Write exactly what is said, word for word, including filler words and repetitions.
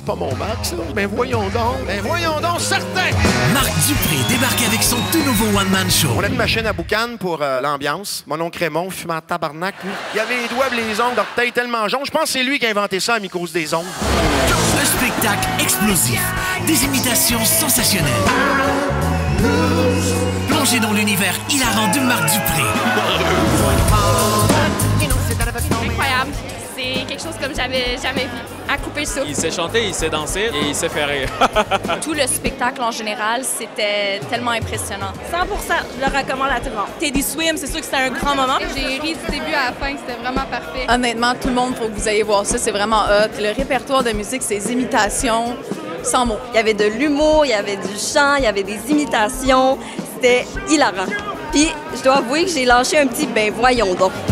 C'est pas mon Marc, ça? Ben voyons donc. Ben voyons donc, certain! Marc Dupré débarque avec son tout nouveau one-man show. On a mis ma chaîne à boucan pour euh, l'ambiance. Mon oncle Raymond, fumant en tabarnak. Lui. Il avait les doigts et les ongles d'orteil tellement jaunes. Je pense que c'est lui qui a inventé ça à mycose des ongles. Un spectacle explosif. Des imitations sensationnelles. Plongez dans l'univers hilarant de Marc Dupré. Incroyable. C'est quelque chose comme j'avais jamais vu. À couper le souffle. Il sait chanter, il sait danser et il sait faire rire. Tout le spectacle en général, c'était tellement impressionnant. cent pour cent, je le recommande à tout le monde. Teddy Swim, c'est sûr que c'était un grand moment. J'ai ri du début à la fin, c'était vraiment parfait. Honnêtement, tout le monde, faut que vous ayez voir ça, c'est vraiment hot. Le répertoire de musique, ses imitations, sans mots. Il y avait de l'humour, il y avait du chant, il y avait des imitations. C'était hilarant. Puis, je dois avouer que j'ai lâché un petit « ben voyons donc ».